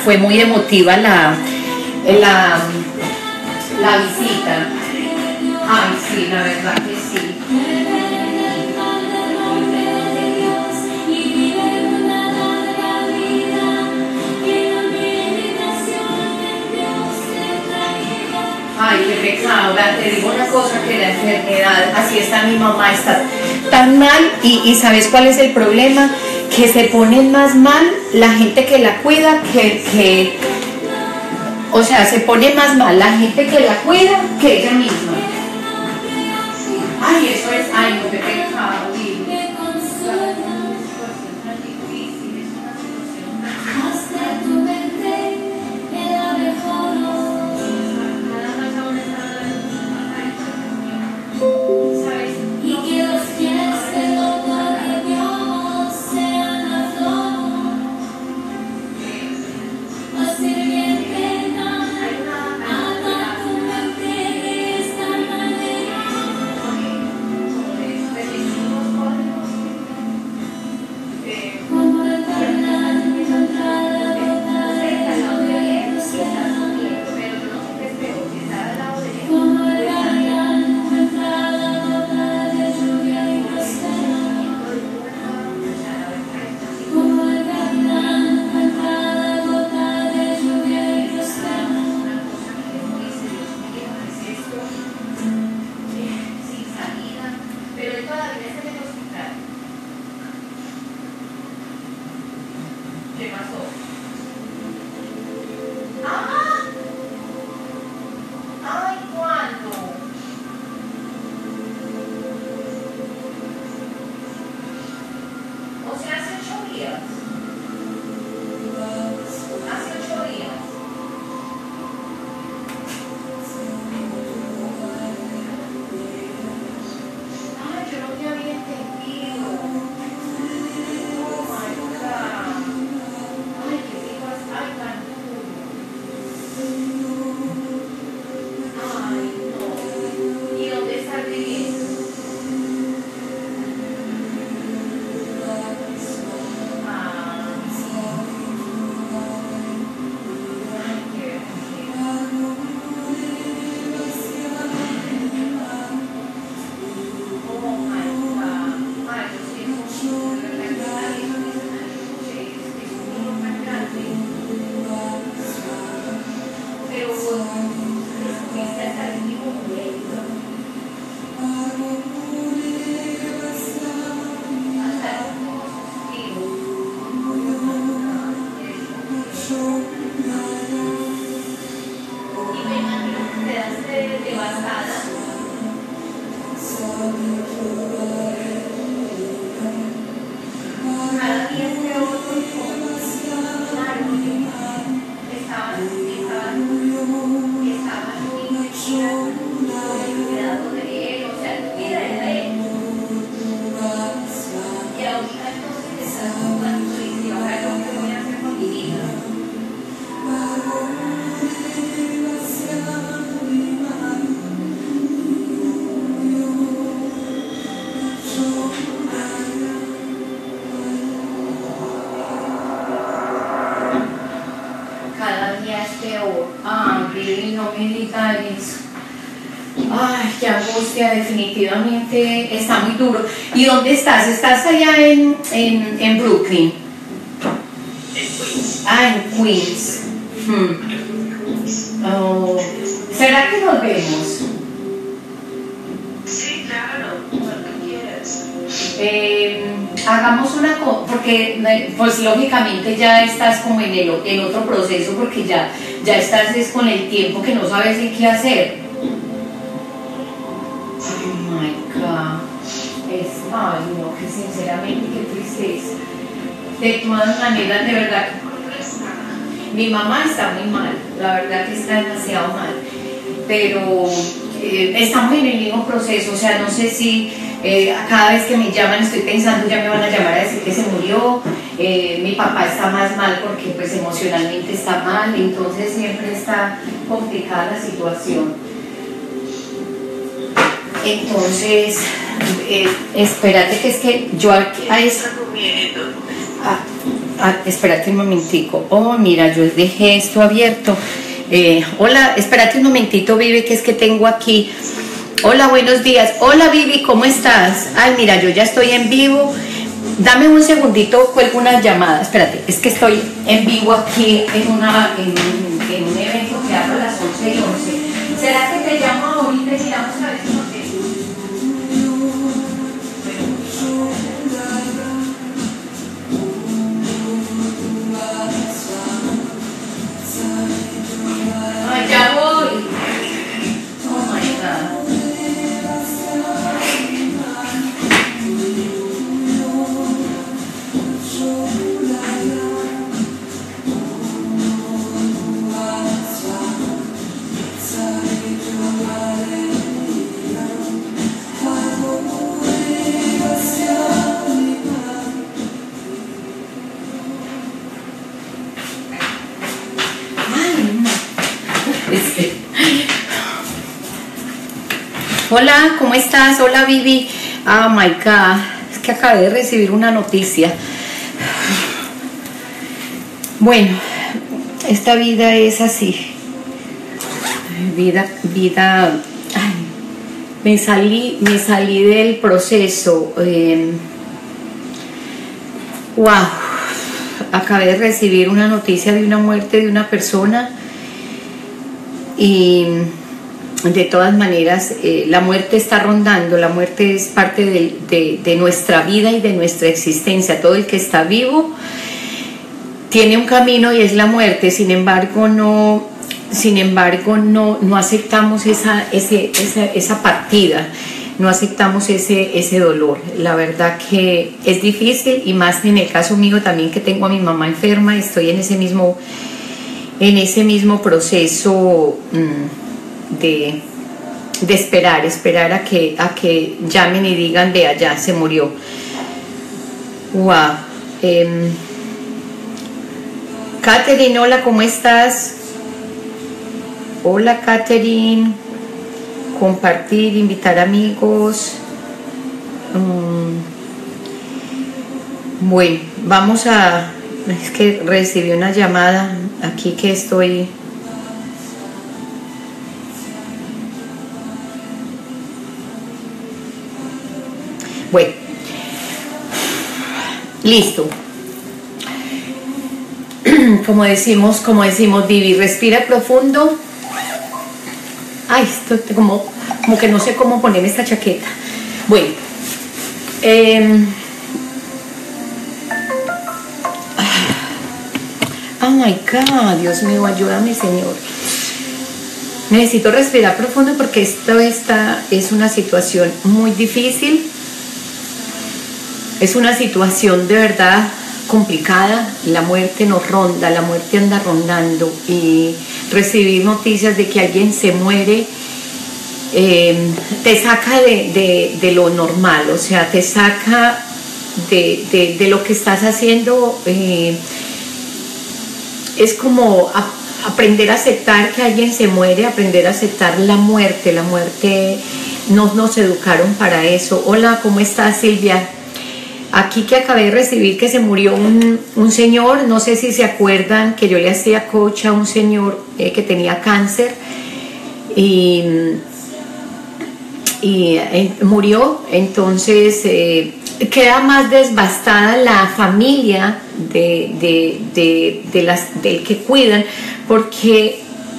fue muy emotiva la visita. Ay, sí, la verdad que sí. Ay, qué pecado. Te digo una cosa, que la enfermedad, así está mi mamá, está tan mal y ¿sabes cuál es el problema? Que se ponen más mal la gente que la cuida o sea, se pone más mal la gente que la cuida que ella misma. Ay, eso es, ay, no, qué pecado. ¿Qué pasó? ¡Ah! ¡Ay, cuándo! O sea, hace 8 días. Hace 8 días. Ay, yo no te había entendido. Oh my God. Ay, qué hijas, ay, tan duro. Ay, no. ¿Y dónde estás viviendo? Ah, sí. Ay, qué bien. Oh my God. Ay, yo siento mucho, de verdad que nadie me escuché, es un dolor tan grande. Pero fuiste hasta el último momento. Hasta el último suspiro. Y me imagino que quedaste devastada. Cada día es peor porque claro, estaban cuidado de él, o sea, cuida de él. Y ahorita entonces estás jugando y dices, ahora yo qué voy a hacer con mi vida. Cada día es peor. Ay, Billy, no me digas eso. Ay, qué angustia, definitivamente está muy duro. ¿Y dónde estás? ¿Estás allá en Brooklyn? Ah, en Queens. Oh, ¿será que nos vemos? Sí, claro, cuando quieras. Hagamos una cosa, porque pues lógicamente ya estás como en otro proceso, porque ya estás con el tiempo que no sabes en qué hacer. Oh my God. Ay, no, que sinceramente qué tristeza. De todas maneras, de verdad, mi mamá está muy mal, la verdad que está demasiado mal, pero estamos en el mismo proceso, o sea, no sé si cada vez que me llaman estoy pensando, ya me van a llamar a decir que se murió, mi papá está más mal porque pues emocionalmente está mal, entonces siempre está complicada la situación. Entonces, espérate que es que yo aquí... ¿Qué está comiendo? Ah, Espérate un momentico. Oh, mira, yo dejé esto abierto. Hola, espérate un momentito, Vivi, que es que tengo aquí. Hola, buenos días. Hola, Vivi, ¿cómo estás? Ay, mira, yo ya estoy en vivo. Dame un segundito, cuelgo una llamada. Espérate, es que estoy en vivo aquí en un evento que hago a las 11:11. ¿Será que te llamo ahorita y miramos a ver si nos ves? Ay, ya voy. Oh my God. Hola, ¿cómo estás? Hola, Vivi. Oh my God, es que acabé de recibir una noticia. Bueno, esta vida es así. Vida. Ay, me salí del proceso. Wow, acabé de recibir una noticia de una muerte de una persona y de todas maneras la muerte está rondando. La muerte es parte de nuestra vida y de nuestra existencia. Todo el que está vivo tiene un camino y es la muerte. Sin embargo no aceptamos esa partida, no aceptamos ese dolor. La verdad que es difícil, y más en el caso mío también, que tengo a mi mamá enferma. Estoy en ese mismo proceso de esperar a que llamen y digan, vea, ya se murió. Wow. Catherine, hola, ¿cómo estás? Hola, Catherine. Compartir, invitar amigos. Bueno, vamos a... Es que recibí una llamada aquí que estoy... Bueno, listo. Como decimos, Vivi, respira profundo. Ay, esto como que no sé cómo ponerme esta chaqueta. Bueno, oh my God, Dios mío, ayúdame, Señor. Necesito respirar profundo porque esta es una situación muy difícil. Es una situación de verdad complicada. La muerte nos ronda, la muerte anda rondando, y recibir noticias de que alguien se muere te saca de lo normal, o sea, te saca de lo que estás haciendo. Es como aprender a aceptar que alguien se muere, aprender a aceptar la muerte. La muerte no nos educaron para eso. Hola, ¿cómo estás, Silvia? Aquí que acabé de recibir que se murió un señor, no sé si se acuerdan que yo le hacía coach a un señor que tenía cáncer y murió. Entonces queda más devastada la familia del que cuidan, porque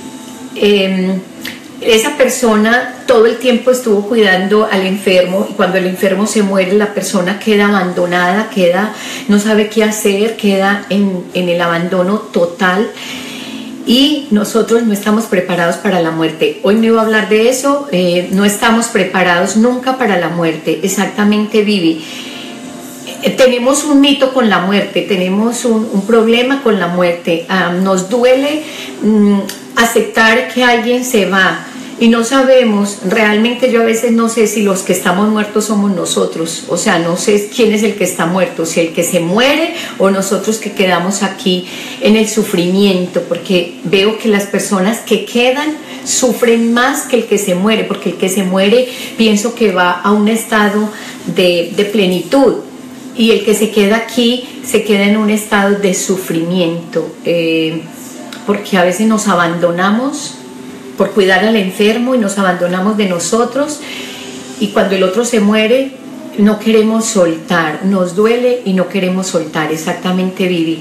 esa persona todo el tiempo estuvo cuidando al enfermo, y cuando el enfermo se muere, la persona queda abandonada, no sabe qué hacer, queda en el abandono total, y nosotros no estamos preparados para la muerte. Hoy no iba a hablar de eso. No estamos preparados nunca para la muerte. Exactamente, Vivi. Tenemos un mito con la muerte, tenemos un problema con la muerte. Nos duele aceptar que alguien se va, y no sabemos, realmente yo a veces no sé si los que estamos muertos somos nosotros. O sea, no sé quién es el que está muerto, si el que se muere o nosotros que quedamos aquí en el sufrimiento, porque veo que las personas que quedan sufren más que el que se muere, porque el que se muere pienso que va a un estado de plenitud. y el que se queda aquí se queda en un estado de sufrimiento, porque a veces nos abandonamos por cuidar al enfermo y nos abandonamos de nosotros, y cuando el otro se muere no queremos soltar, nos duele y no queremos soltar. Exactamente, Vivi.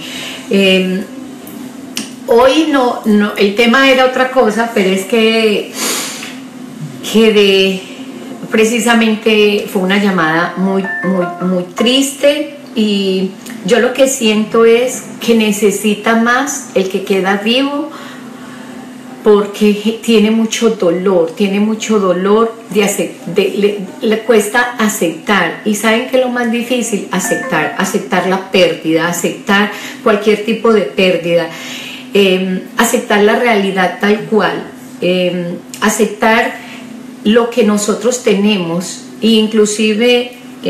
Hoy no, el tema era otra cosa, pero es que precisamente fue una llamada muy triste, y yo lo que siento es que necesita más el que queda vivo, porque tiene mucho dolor, le cuesta aceptar. Y ¿saben qué es lo más difícil? Aceptar la pérdida, aceptar cualquier tipo de pérdida, aceptar la realidad tal cual, aceptar lo que nosotros tenemos. E inclusive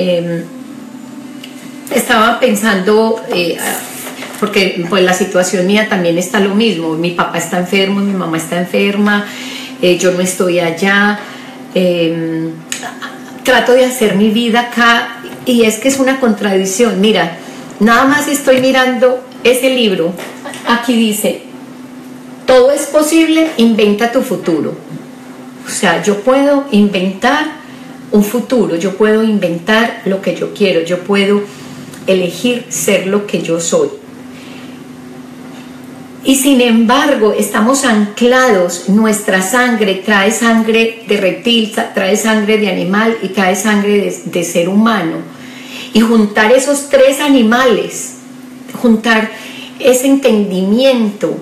estaba pensando, porque pues la situación mía también está lo mismo, mi papá está enfermo, mi mamá está enferma, yo no estoy allá, trato de hacer mi vida acá, y es que es una contradicción. Mira, nada más estoy mirando ese libro, aquí dice, todo es posible, inventa tu futuro. O sea, yo puedo inventar un futuro, yo puedo inventar lo que yo quiero, yo puedo elegir ser lo que yo soy. Y sin embargo, estamos anclados, nuestra sangre trae sangre de reptil, trae sangre de animal y trae sangre de ser humano. Y juntar esos tres animales, juntar ese entendimiento,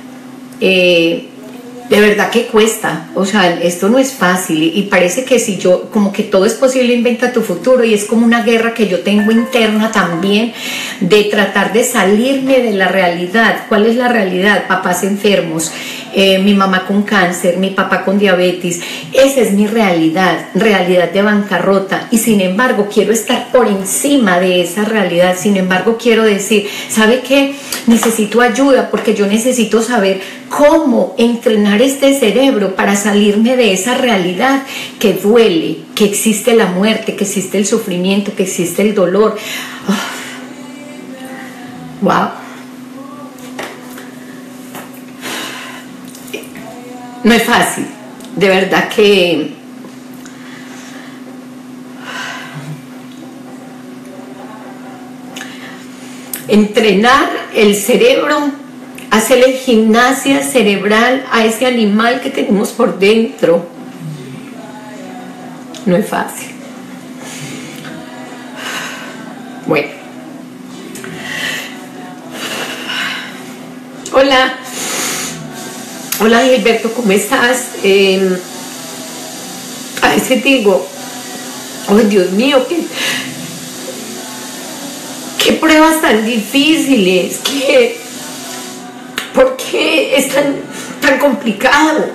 de verdad que cuesta. O sea, esto no es fácil, y parece que si yo, como que todo es posible, inventa tu futuro, y es como una guerra que yo tengo interna también, de tratar de salirme de la realidad. ¿Cuál es la realidad? Papás enfermos, mi mamá con cáncer, mi papá con diabetes. Esa es mi realidad de bancarrota, y sin embargo quiero estar por encima de esa realidad. Sin embargo quiero decir, ¿sabe qué? Necesito ayuda, porque yo necesito saber cómo entrenar este cerebro para salirme de esa realidad que duele, que existe la muerte, que existe el sufrimiento, que existe el dolor. Wow. No es fácil, de verdad que entrenar el cerebro, hacerle gimnasia cerebral a ese animal que tenemos por dentro, no es fácil. Bueno, hola Gilberto, ¿cómo estás? A veces digo, oh Dios mío, qué pruebas tan difíciles, ¿por qué es tan complicado?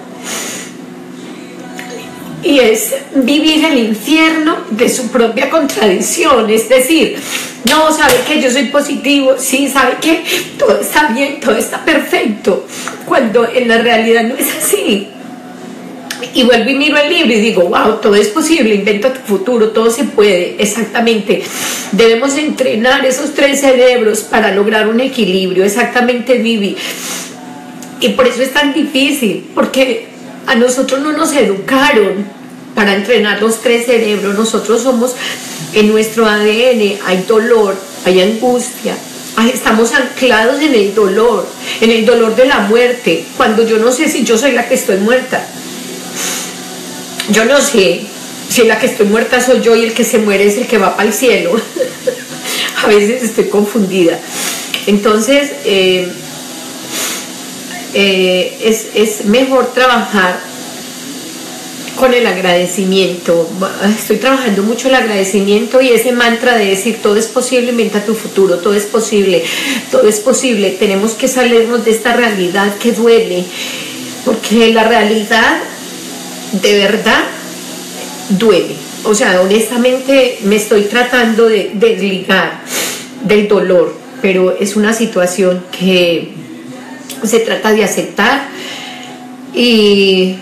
Y es vivir el infierno de su propia contradicción. Es decir, no, ¿sabe qué? Yo soy positivo, sí, ¿sabe qué? Todo está bien, todo está perfecto, cuando en la realidad no es así. Y vuelvo y miro el libro y digo, wow, todo es posible, inventa tu futuro, todo se puede. Exactamente, debemos entrenar esos tres cerebros para lograr un equilibrio. Exactamente, Vivi. Y por eso es tan difícil, porque a nosotros no nos educaron para entrenar los tres cerebros. Nosotros somos, en nuestro ADN hay dolor, hay angustia, estamos anclados en el dolor de la muerte, cuando yo no sé si yo soy la que estoy muerta. Yo no sé si la que estoy muerta soy yo y el que se muere es el que va para el cielo. A veces estoy confundida. Entonces es mejor trabajar con el agradecimiento. Estoy trabajando mucho el agradecimiento y ese mantra de decir, todo es posible, inventa tu futuro, todo es posible, todo es posible. Tenemos que salirnos de esta realidad que duele, porque la realidad de verdad duele. O sea, honestamente me estoy tratando de desligar del dolor, pero es una situación que se trata de aceptar. Y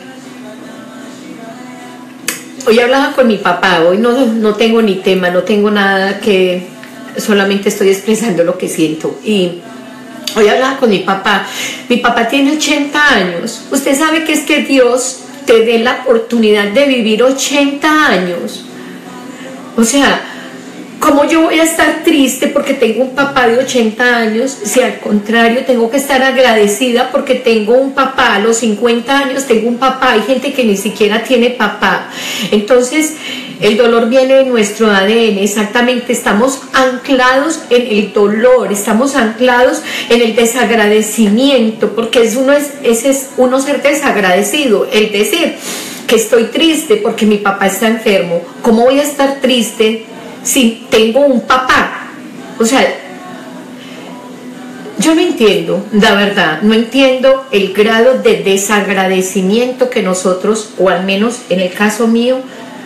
hoy hablaba con mi papá, hoy no tengo ni tema, no tengo nada que solamente estoy expresando lo que siento. Y hoy hablaba con mi papá tiene 80 años. Usted sabe que es que Dios te dé la oportunidad de vivir 80 años. O sea, ¿cómo yo voy a estar triste porque tengo un papá de 80 años? Si al contrario, tengo que estar agradecida porque tengo un papá. A los 50 años tengo un papá. Hay gente que ni siquiera tiene papá. Entonces, el dolor viene de nuestro ADN, exactamente. Estamos anclados en el dolor, estamos anclados en el desagradecimiento, porque ese es uno ser desagradecido, el decir que estoy triste porque mi papá está enfermo. ¿Cómo voy a estar triste si tengo un papá? O sea, yo no entiendo, la verdad, no entiendo el grado de desagradecimiento que nosotros, o al menos en el caso mío,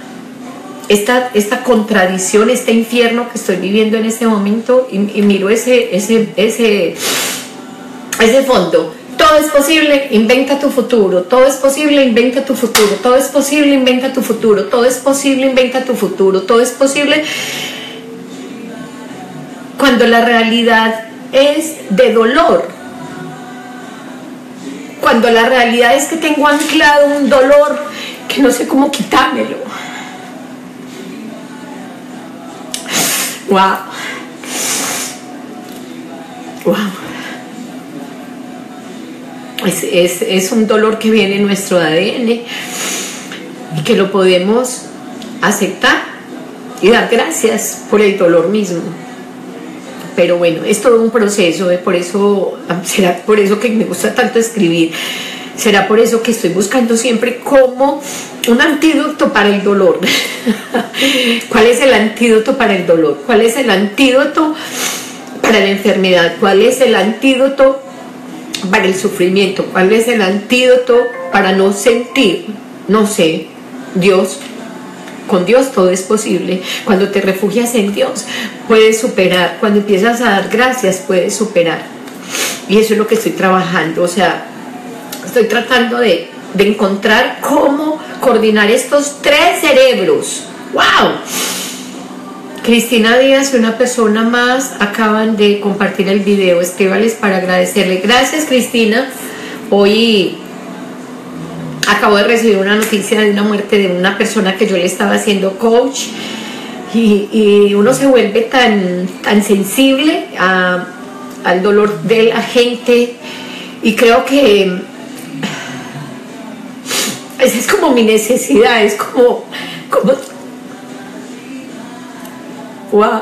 esta contradicción, este infierno que estoy viviendo en este momento, y miro ese fondo. Todo es posible, inventa tu futuro. Todo es posible, inventa tu futuro. Todo es posible, inventa tu futuro. Todo es posible, inventa tu futuro. Todo es posible, cuando la realidad es de dolor. Cuando la realidad es que tengo anclado un dolor que no sé cómo quitármelo. Wow. Wow. Es un dolor que viene en nuestro ADN y que lo podemos aceptar y dar gracias por el dolor mismo. Pero bueno, es todo un proceso, será por eso que me gusta tanto escribir. Será por eso que estoy buscando siempre como un antídoto para el dolor. ¿Cuál es el antídoto para el dolor? ¿Cuál es el antídoto para la enfermedad? ¿Cuál es el antídoto para el sufrimiento? ¿Cuál es el antídoto para no sentir? No sé, Dios. Con Dios todo es posible. Cuando te refugias en Dios, puedes superar. Cuando empiezas a dar gracias, puedes superar. Y eso es lo que estoy trabajando. O sea, estoy tratando de encontrar cómo coordinar estos 3 cerebros. ¡Wow! Cristina Díaz y una persona más acaban de compartir el video. Escríbales para agradecerle. Gracias, Cristina. Hoy acabo de recibir una noticia de una muerte de una persona que yo le estaba haciendo coach. Y uno se vuelve tan sensible al dolor de la gente. Y creo que esa es como mi necesidad, es como wow.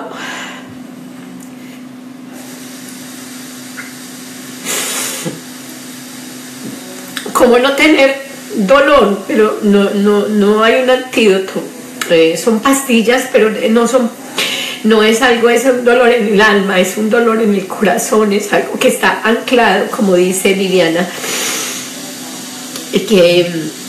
¿Cómo no tener dolor? Pero no hay un antídoto. Son pastillas, pero no es algo, es un dolor en el alma, es un dolor en el corazón, es algo que está anclado, como dice Viviana, y que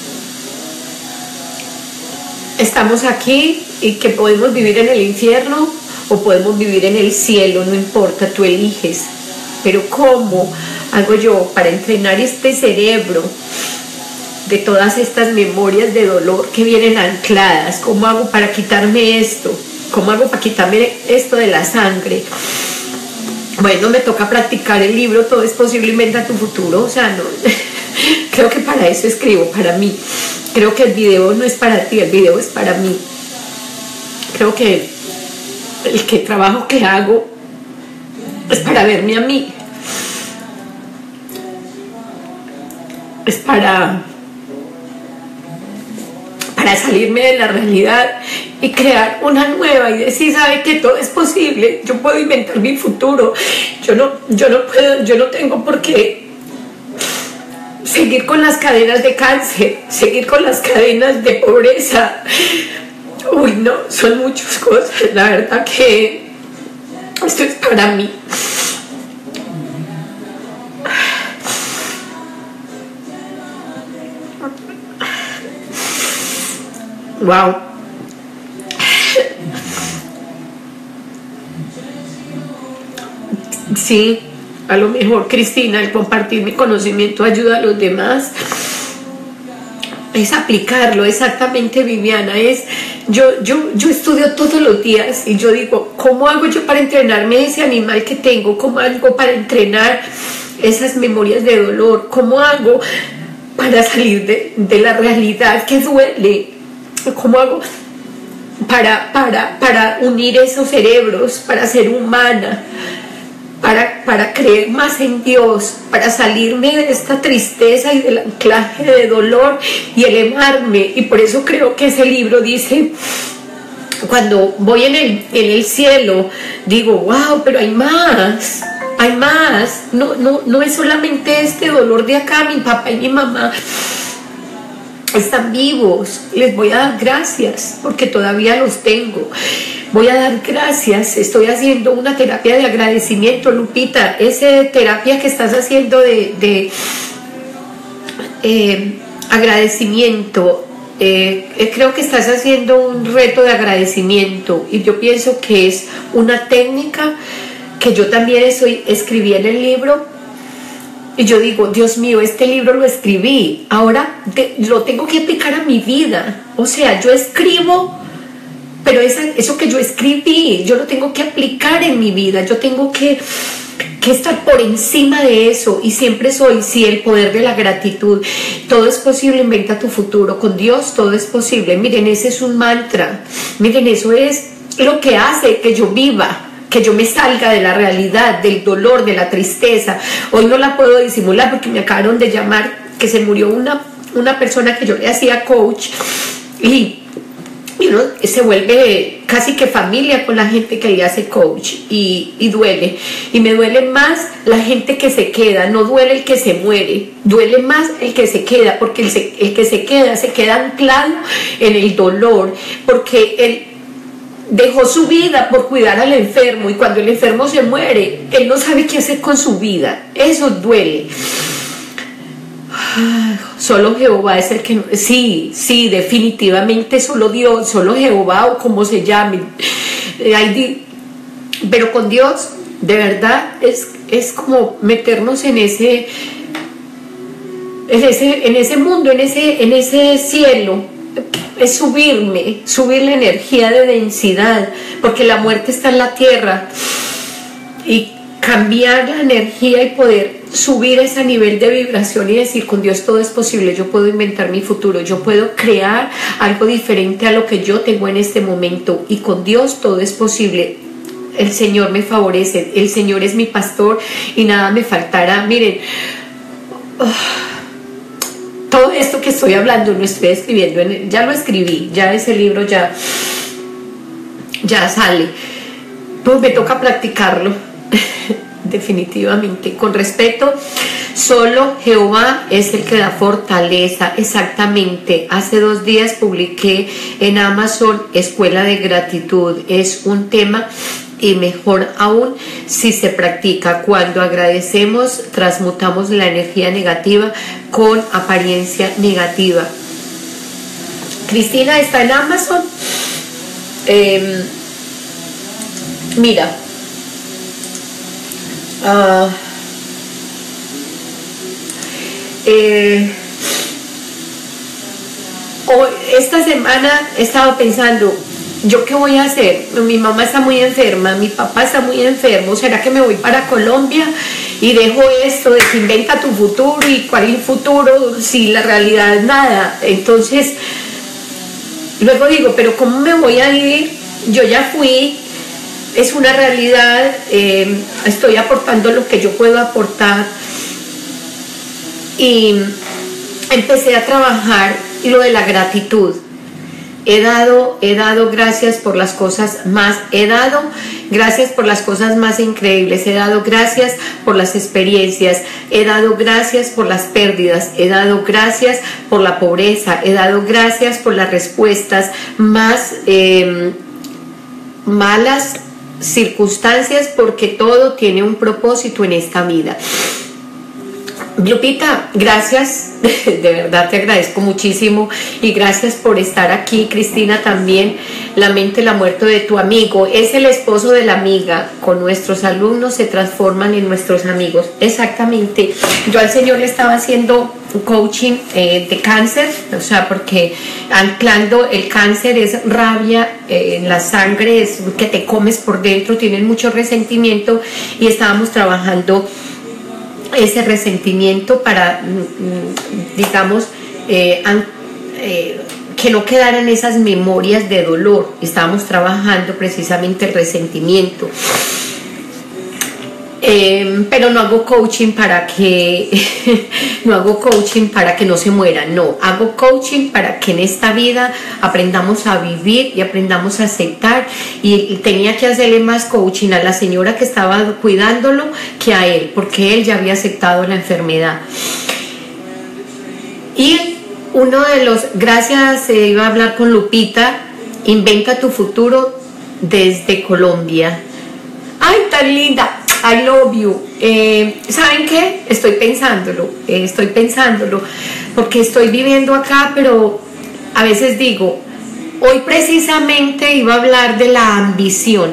estamos aquí y que podemos vivir en el infierno o podemos vivir en el cielo, no importa, tú eliges. Pero ¿cómo hago yo para entrenar este cerebro de todas estas memorias de dolor que vienen ancladas? ¿Cómo hago para quitarme esto? ¿Cómo hago para quitarme esto de la sangre? Bueno, me toca practicar el libro Todo es posible, inventa tu futuro. O sea, no, creo que para eso escribo, para mí. Creo que el video no es para ti, el video es para mí. Creo que el trabajo que hago es para verme a mí. Es para salirme de la realidad y crear una nueva y decir, ¿sabe que todo es posible? Yo puedo inventar mi futuro. Yo no tengo por qué seguir con las cadenas de cáncer, seguir con las cadenas de pobreza. Uy, no, son muchas cosas. La verdad que esto es para mí. Wow. Sí, a lo mejor, Cristina, el compartir mi conocimiento ayuda a los demás. Es aplicarlo, exactamente, Viviana. Yo estudio todos los días y yo digo, ¿cómo hago yo para entrenarme ese animal que tengo? ¿Cómo hago para entrenar esas memorias de dolor? ¿Cómo hago para salir de la realidad que duele? ¿Cómo hago para unir esos cerebros, para ser humana? Para creer más en Dios, para salirme de esta tristeza y del anclaje de dolor y elevarme. Y por eso creo que ese libro dice, cuando voy en el cielo, digo, wow, pero hay más, hay más. No es solamente este dolor de acá. Mi papá y mi mamá están vivos, les voy a dar gracias porque todavía los tengo. Voy a dar gracias, estoy haciendo una terapia de agradecimiento, Lupita. Esa terapia que estás haciendo de agradecimiento, creo que estás haciendo un reto de agradecimiento y yo pienso que es una técnica que yo también escribí en el libro. Y yo digo, Dios mío, este libro lo escribí, ahora lo tengo que aplicar a mi vida. O sea, yo escribo, pero eso que yo escribí, yo lo tengo que aplicar en mi vida. Yo tengo que estar por encima de eso. Y siempre soy, sí, el poder de la gratitud. Todo es posible, inventa tu futuro. Con Dios todo es posible. Miren, ese es un mantra. Miren, eso es lo que hace que yo viva, que yo me salga de la realidad, del dolor, de la tristeza. Hoy no la puedo disimular porque me acabaron de llamar que se murió una persona que yo le hacía coach y uno se vuelve casi que familia con la gente que le hace coach y duele. Y me duele más la gente que se queda, no duele el que se muere, duele más el que se queda, porque el que se queda anclado en el dolor, porque él dejó su vida por cuidar al enfermo y cuando el enfermo se muere, él no sabe qué hacer con su vida. Eso duele. Solo Jehová es el que... Sí, definitivamente solo Dios, solo Jehová o como se llame. Pero con Dios, de verdad, es como meternos en ese mundo, en ese cielo. Es subir la energía de densidad, porque la muerte está en la tierra, y cambiar la energía y poder subir ese nivel de vibración y decir, con Dios todo es posible. Yo puedo inventar mi futuro, yo puedo crear algo diferente a lo que yo tengo en este momento, y con Dios todo es posible. El Señor me favorece, el Señor es mi pastor y nada me faltará. Miren, todo esto que estoy hablando lo estoy escribiendo, ya lo escribí, ya ese libro ya sale, pues me toca practicarlo. Definitivamente, con respeto, solo Jehová es el que da fortaleza. Exactamente, hace 2 días publiqué en Amazon Escuela de Gratitud. Es un tema, y mejor aún si se practica. Cuando agradecemos, transmutamos la energía negativa con apariencia negativa. Cristina está en Amazon. Mira, esta semana he estado pensando, ¿yo qué voy a hacer? Mi mamá está muy enferma, mi papá está muy enfermo. ¿Será que me voy para Colombia y dejo esto de que inventa tu futuro? ¿Y cuál es el futuro si la realidad es nada? Entonces, luego digo, ¿pero cómo me voy a ir? Yo ya fui, es una realidad, estoy aportando lo que yo puedo aportar. Y empecé a trabajar lo de la gratitud. He dado gracias por las cosas más, gracias por las cosas más increíbles, he dado gracias por las experiencias, he dado gracias por las pérdidas, he dado gracias por la pobreza, he dado gracias por las respuestas más malas circunstancias, porque todo tiene un propósito en esta vida. Lupita, gracias, de verdad te agradezco muchísimo y gracias por estar aquí. Cristina también, la mente, la muerte de tu amigo, es el esposo de la amiga. Con nuestros alumnos se transforman en nuestros amigos. Exactamente, yo al Señor le estaba haciendo coaching de cáncer, o sea, porque anclando el cáncer es rabia en la sangre, es que te comes por dentro, tienes mucho resentimiento y estábamos trabajando ese resentimiento para, digamos, que no quedaran esas memorias de dolor. Estábamos trabajando precisamente el resentimiento. Pero no hago coaching para que no hago coaching para que no se muera, no, hago coaching para que en esta vida aprendamos a vivir y aprendamos a aceptar, y tenía que hacerle más coaching a la señora que estaba cuidándolo que a él, porque él ya había aceptado la enfermedad. Y uno de los, gracias, iba a hablar con Lupita, inventa tu futuro desde Colombia. Ay, tan linda, I love you. ¿Saben qué? Estoy pensándolo, porque estoy viviendo acá, pero a veces digo, hoy precisamente iba a hablar de la ambición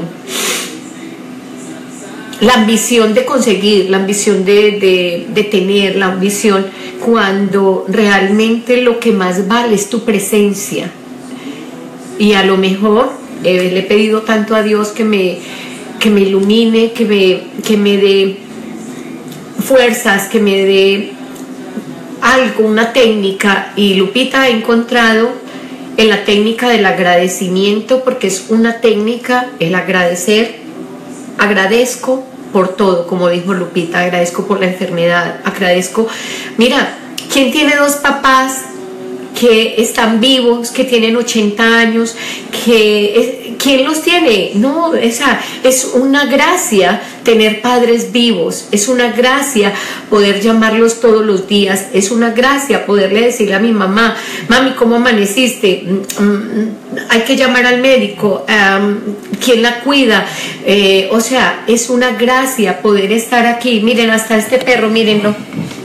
de conseguir, la ambición de tener, la ambición, cuando realmente lo que más vale es tu presencia. Y a lo mejor le he pedido tanto a Dios que me ilumine, que me dé fuerzas, que me dé algo, una técnica, y Lupita ha encontrado en la técnica del agradecimiento, porque es una técnica, el agradecer. Agradezco por todo, como dijo Lupita, agradezco por la enfermedad, agradezco. Mira, ¿quién tiene dos papás que están vivos, que tienen 80 años, ¿quién los tiene? No, esa es una gracia tener padres vivos, es una gracia poder llamarlos todos los días, es una gracia poderle decirle a mi mamá, mami, ¿cómo amaneciste? Hay que llamar al médico, ¿quién la cuida? O sea, es una gracia poder estar aquí. Miren, hasta este perro, mírenlo.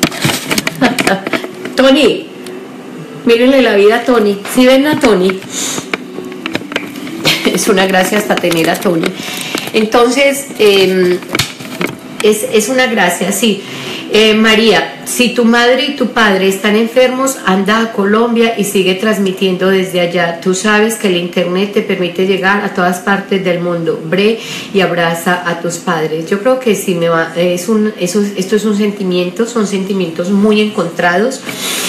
Tony, mírenle la vida a Tony. ¿Sí ven a Tony? Es una gracia hasta tener a Tony. Entonces, es una gracia, sí. María, si tu madre y tu padre están enfermos, anda a Colombia y sigue transmitiendo desde allá. Tú sabes que el internet te permite llegar a todas partes del mundo. Ve y abraza a tus padres. Yo creo que sí me va. Esto es un sentimiento, son sentimientos muy encontrados.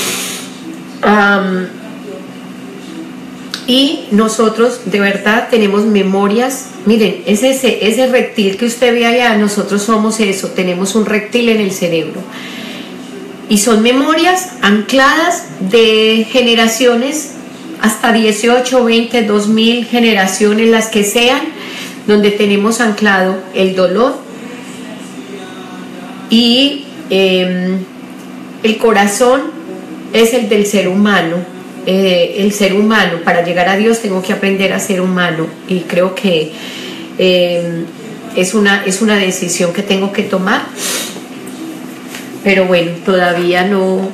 Y nosotros de verdad tenemos memorias. Miren, ese reptil que usted ve allá, nosotros somos eso, tenemos un reptil en el cerebro. Y son memorias ancladas de generaciones, hasta 18, 20, 2000 generaciones, las que sean, donde tenemos anclado el dolor. Y el corazón es el del ser humano. El ser humano, para llegar a Dios tengo que aprender a ser humano, y creo que es una decisión que tengo que tomar, pero bueno, todavía no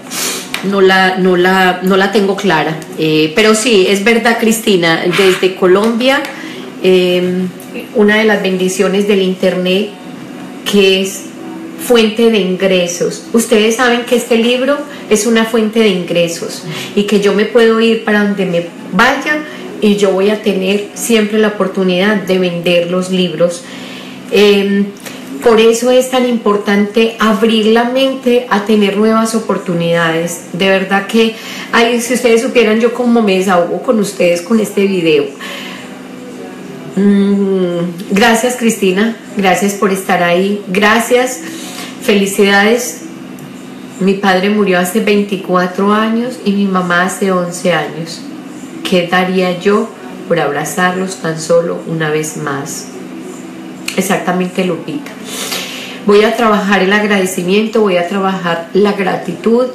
la tengo clara, pero sí, es verdad, Cristina, desde Colombia, una de las bendiciones del internet, que es fuente de ingresos. Ustedes saben que este libro es una fuente de ingresos, y que yo me puedo ir para donde me vaya y yo voy a tener siempre la oportunidad de vender los libros. Por eso es tan importante abrir la mente a tener nuevas oportunidades. De verdad que, si ustedes supieran yo cómo me desahogo con ustedes con este video. Gracias, Cristina, gracias por estar ahí, gracias, felicidades. Mi padre murió hace 24 años y mi mamá hace 11 años. ¿Qué daría yo por abrazarlos tan solo una vez más? Exactamente, Lupita. Voy a trabajar el agradecimiento, voy a trabajar la gratitud,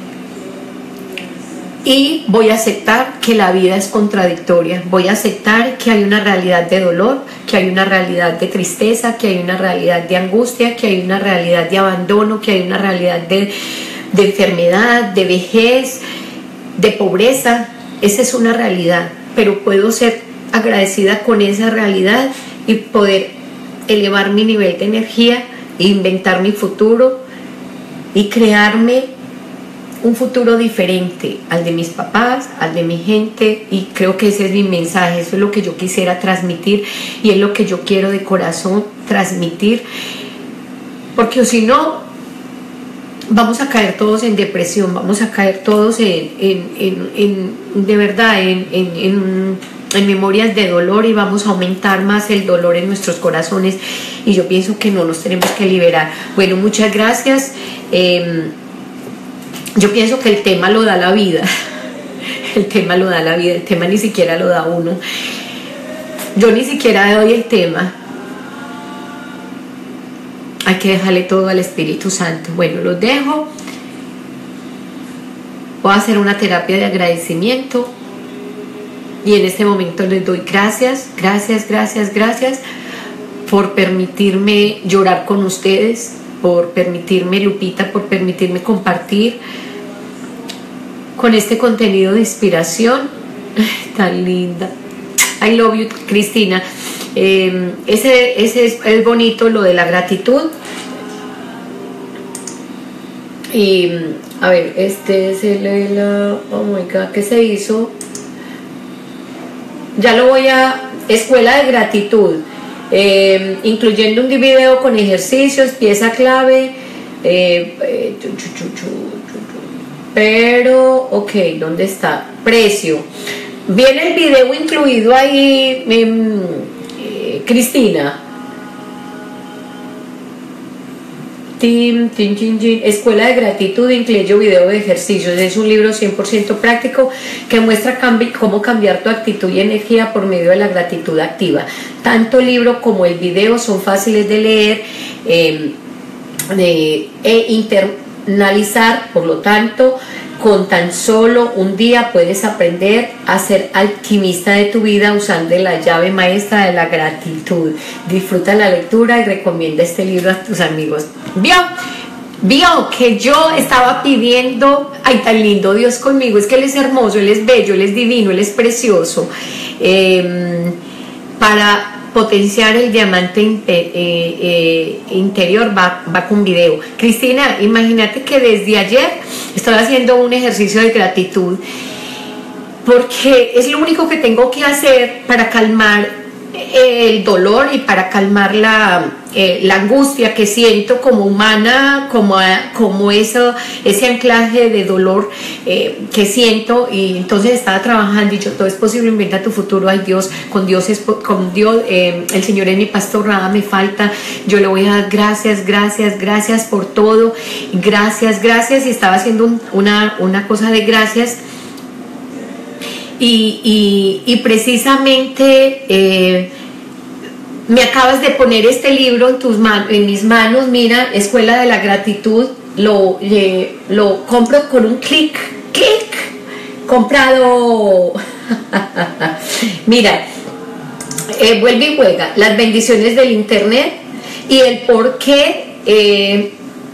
y voy a aceptar que la vida es contradictoria. Voy a aceptar que hay una realidad de dolor, que hay una realidad de tristeza, que hay una realidad de angustia, que hay una realidad de abandono, que hay una realidad de de enfermedad, de vejez, de pobreza. Esa es una realidad, pero puedo ser agradecida con esa realidad y poder elevar mi nivel de energía, inventar mi futuro y crearme un futuro diferente al de mis papás, al de mi gente, y creo que ese es mi mensaje, eso es lo que yo quisiera transmitir y es lo que yo quiero de corazón transmitir, porque si no vamos a caer todos en depresión, vamos a caer todos de verdad en memorias de dolor y vamos a aumentar más el dolor en nuestros corazones, y yo pienso que no nos tenemos que liberar. Bueno, muchas gracias. Yo pienso que el tema lo da la vida. El tema lo da la vida, el tema ni siquiera lo da uno. Yo ni siquiera doy el tema. Hay que dejarle todo al Espíritu Santo. Bueno, los dejo. Voy a hacer una terapia de agradecimiento. Y en este momento les doy gracias, gracias, gracias, gracias por permitirme llorar con ustedes, por permitirme, Lupita, por permitirme compartir con este contenido de inspiración. Tan linda. I love you, Cristina. Ese es bonito, lo de la gratitud. Y a ver, este es oh my God, ¿qué se hizo? Ya lo voy a... Escuela de gratitud, incluyendo un video con ejercicios, pieza clave, pero, ok, ¿dónde está? Precio. Viene el video incluido ahí, Cristina. Escuela de gratitud, incluye video de ejercicios. Es un libro 100% práctico que muestra cómo cambiar tu actitud y energía por medio de la gratitud activa. Tanto el libro como el video son fáciles de leer e internalizar. Por lo tanto, con tan solo un día puedes aprender a ser alquimista de tu vida usando la llave maestra de la gratitud. Disfruta la lectura y recomienda este libro a tus amigos. Vio que yo estaba pidiendo, ay, tan lindo Dios conmigo, es que Él es hermoso, Él es bello, Él es divino, Él es precioso, para potenciar el diamante interior va con video. Cristina, imagínate que desde ayer estoy haciendo un ejercicio de gratitud porque es lo único que tengo que hacer para calmar el dolor y para calmar la angustia que siento como humana, como ese anclaje de dolor que siento. Y entonces estaba trabajando y yo, todo es posible, inventa tu futuro. Ay, Dios, con Dios el Señor es mi pastor, nada me falta. Yo le voy a dar gracias, gracias, gracias por todo, gracias, gracias. Y estaba haciendo una cosa de gracias. Y precisamente me acabas de poner este libro en mis manos. Mira, Escuela de la Gratitud, lo compro con un clic, comprado. Mira, vuelve y juega, las bendiciones del internet y el por qué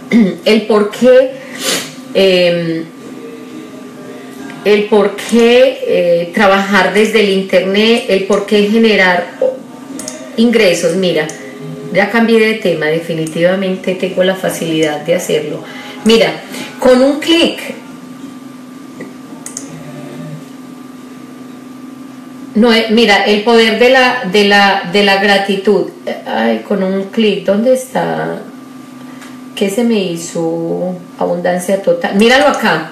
trabajar desde el internet, el por qué generar ingresos. Mira, ya cambié de tema, definitivamente tengo la facilidad de hacerlo. Mira, con un clic, mira, el poder de la gratitud. Ay, con un clic, ¿dónde está? ¿Qué se me hizo? Abundancia total. Míralo acá.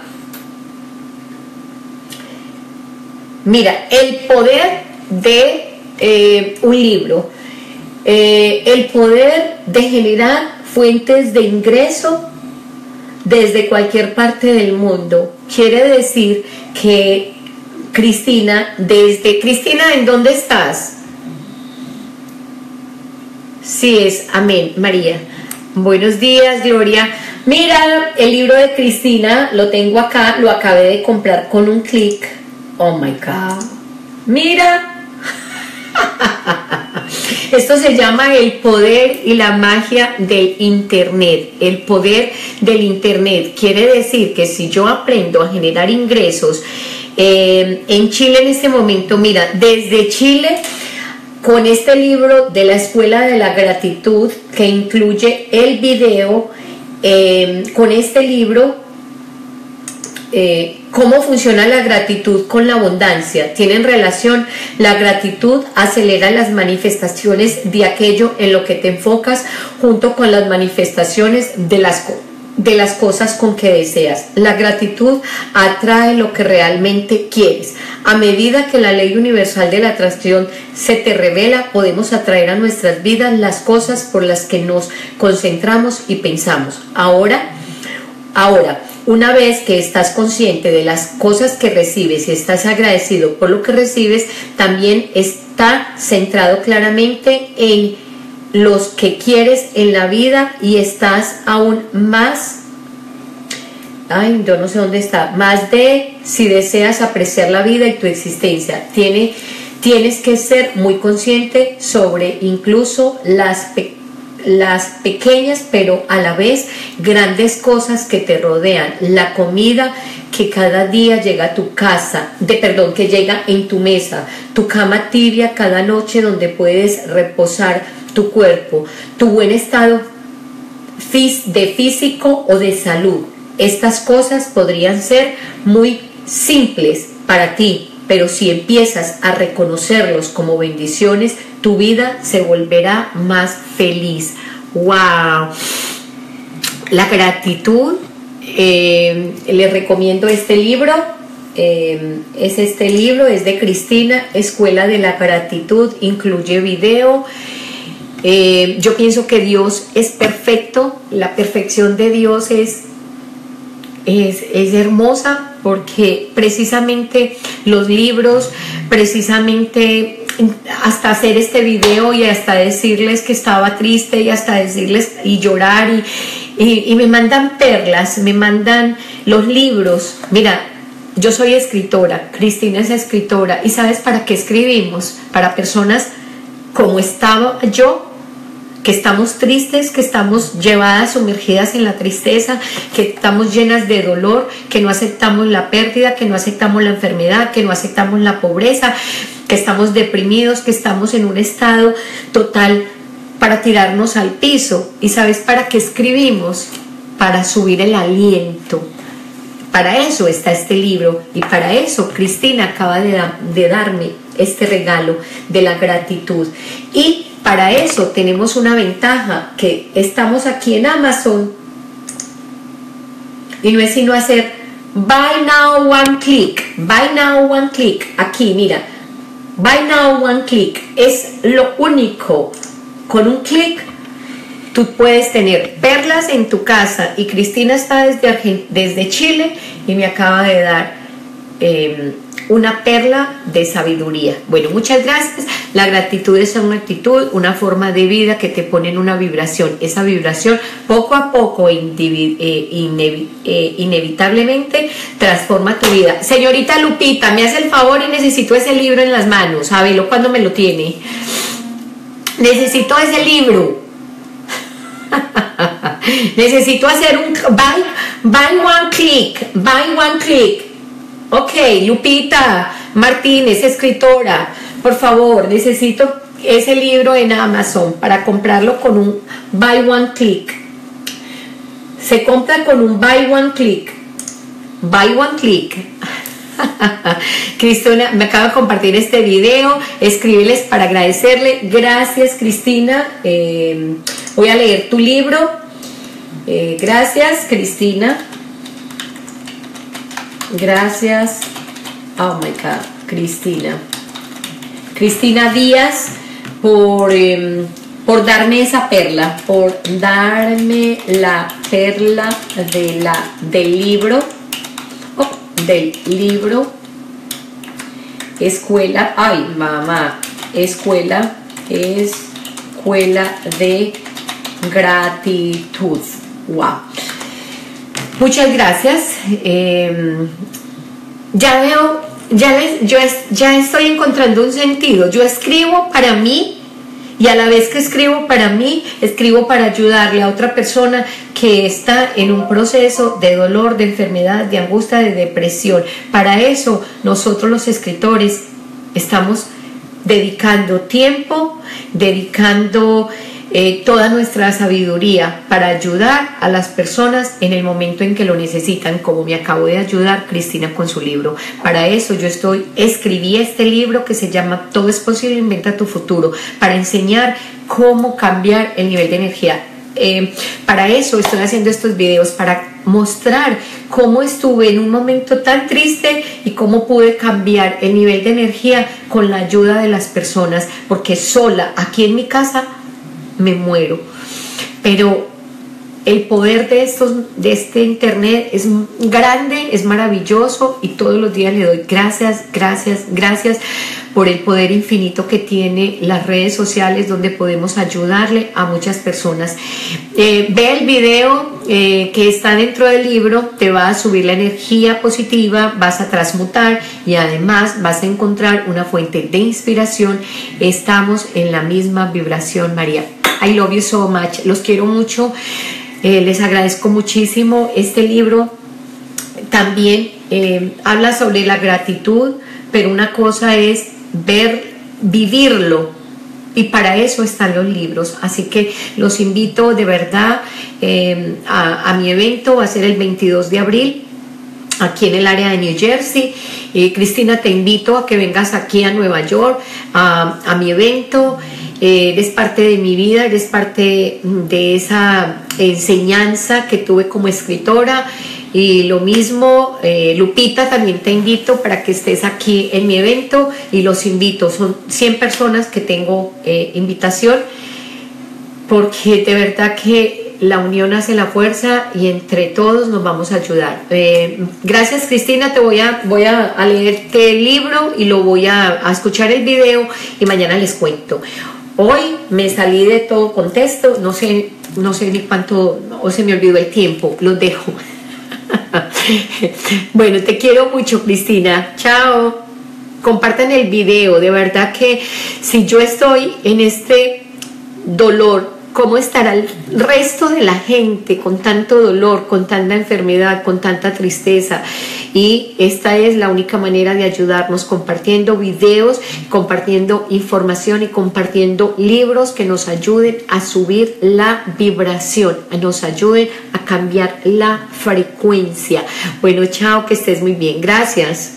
Mira, el poder de un libro, el poder de generar fuentes de ingreso desde cualquier parte del mundo. Quiere decir que Cristina, ¿en dónde estás? Sí es, amén, María. Buenos días, Gloria. Mira, el libro de Cristina lo tengo acá, lo acabé de comprar con un clic. Oh my God. Mira. Esto se llama el poder y la magia del Internet. El poder del Internet quiere decir que si yo aprendo a generar ingresos en Chile en este momento, mira, desde Chile, con este libro de la Escuela de la Gratitud, que incluye el video, con este libro, cómo funciona la gratitud con la abundancia. Tienen relación. La gratitud acelera las manifestaciones de aquello en lo que te enfocas, junto con las manifestaciones de las cosas con que deseas. La gratitud atrae lo que realmente quieres. A medida que la ley universal de la atracción se te revela, podemos atraer a nuestras vidas las cosas por las que nos concentramos y pensamos. Ahora, una vez que estás consciente de las cosas que recibes y estás agradecido por lo que recibes, también está centrado claramente en los que quieres en la vida y estás aún más, yo no sé dónde está, más de si deseas apreciar la vida y tu existencia. Tienes que ser muy consciente sobre incluso las pequeñas pero a la vez grandes cosas que te rodean. La comida que cada día llega a tu casa, que llega en tu mesa, tu cama tibia cada noche donde puedes reposar tu cuerpo, tu buen estado de físico o de salud. Estas cosas podrían ser muy simples para ti, pero si empiezas a reconocerlos como bendiciones, tu vida se volverá más feliz. ¡Wow! La gratitud, les recomiendo este libro. Este libro es de Cristina, Escuela de la Gratitud, incluye video. Yo pienso que Dios es perfecto. La perfección de Dios es hermosa, porque precisamente los libros, precisamente hasta hacer este video y hasta decirles que estaba triste y hasta decirles y llorar y me mandan perlas, me mandan los libros. Mira, yo soy escritora, Cristina es escritora, y ¿sabes para qué escribimos? Para personas como estaba yo, que estamos tristes, que estamos llevadas, sumergidas en la tristeza, que estamos llenas de dolor, que no aceptamos la pérdida, que no aceptamos la enfermedad, que no aceptamos la pobreza, que estamos deprimidos, que estamos en un estado total para tirarnos al piso. ¿Y sabes para qué escribimos? Para subir el aliento. Para eso está este libro, y para eso Cristina acaba de darme este regalo de la gratitud. Y para eso tenemos una ventaja, que estamos aquí en Amazon y no es sino hacer buy now one click, buy now one click. Aquí mira, buy now one click es lo único. Con un clic tú puedes tener perlas en tu casa, y Cristina está desde Chile y me acaba de dar una perla de sabiduría. Bueno, muchas gracias. La gratitud es una actitud, una forma de vida que te pone en una vibración. Esa vibración poco a poco inevitablemente transforma tu vida. Señorita Lupita, me hace el favor y necesito ese libro en las manos. Sábelo cuando me lo tiene. Necesito ese libro. Necesito hacer un buy one click, buy one click. Ok, Lupita Martínez, escritora, por favor, necesito ese libro en Amazon para comprarlo con un buy one click. Se compra con un buy one click. Buy one click. Cristina me acaba de compartir este video. Escríbeles para agradecerle. Gracias, Cristina. Voy a leer tu libro. Gracias, Cristina. Gracias. Oh my God, Cristina Díaz, por darme esa perla, por darme la perla del libro Escuela, ay mamá, Escuela de Gratitud. Wow. Muchas gracias. Ya veo, ya estoy encontrando un sentido. Yo escribo para mí Y a la vez que escribo para mí, escribo para ayudarle a otra persona que está en un proceso de dolor, de enfermedad, de angustia, de depresión. Para eso nosotros los escritores estamos dedicando tiempo, dedicando toda nuestra sabiduría para ayudar a las personas en el momento en que lo necesitan, como me acabo de ayudar Cristina con su libro. Para eso yo escribí este libro que se llama Todo es posible, inventa tu futuro, para enseñar cómo cambiar el nivel de energía. Para eso estoy haciendo estos videos, para mostrar cómo estuve en un momento tan triste y cómo pude cambiar el nivel de energía con la ayuda de las personas, porque sola aquí en mi casa me muero. Pero el poder de este internet es grande, es maravilloso, y todos los días le doy gracias por el poder infinito que tiene las redes sociales, donde podemos ayudarle a muchas personas. Ve el video que está dentro del libro, te va a subir la energía positiva, vas a transmutar y además vas a encontrar una fuente de inspiración. Estamos en la misma vibración, María. I love you so much. Los quiero mucho. Les agradezco muchísimo. Este libro también habla sobre la gratitud, pero una cosa es vivirlo, y para eso están los libros. Así que los invito de verdad a mi evento. Va a ser el 22 de abril aquí en el área de New Jersey. Cristina, te invito a que vengas aquí a Nueva York a mi evento. Eres parte de mi vida, eres parte de esa enseñanza que tuve como escritora. Y lo mismo, Lupita, también te invito para que estés aquí en mi evento, y los invito, son 100 personas que tengo invitación, porque de verdad que la unión hace la fuerza y entre todos nos vamos a ayudar. Gracias, Cristina. Te voy a leerte el libro y lo voy a escuchar el video, y mañana les cuento. Hoy me salí de todo contexto, no sé ni cuánto, o se me olvidó el tiempo, los dejo. Bueno, te quiero mucho, Cristina. Chao. Compartan el video. De verdad que si yo estoy en este dolor, ¿cómo estará el resto de la gente con tanto dolor, con tanta enfermedad, con tanta tristeza? Y esta es la única manera de ayudarnos, compartiendo videos, compartiendo información y compartiendo libros que nos ayuden a subir la vibración, nos ayuden a cambiar la frecuencia. Bueno, chao, que estés muy bien. Gracias.